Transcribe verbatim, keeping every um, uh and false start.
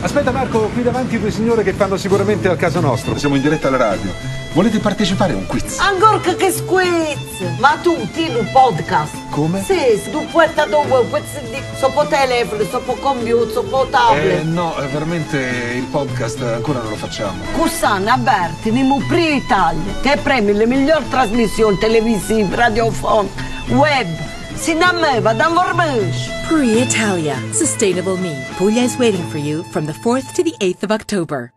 Aspetta Marco, qui davanti due signore che fanno sicuramente al caso nostro. Siamo in diretta alla radio. Volete partecipare a un quiz? Ancora che quiz? Ma tu, ti un podcast? Come? Sì, tu puoi stare dove, quiz di sopra telefono, sopra computer, sopra tablet. Eh no, veramente il podcast ancora non lo facciamo. Cussanne, avverti, Nimo Pri Italia, che premi le migliori trasmissioni televisive, radiofoniche, web. Si da me, va da vorbesh. Pri Italia, Sustainable Me. Puglia is waiting for you from the fourth to the eighth of October.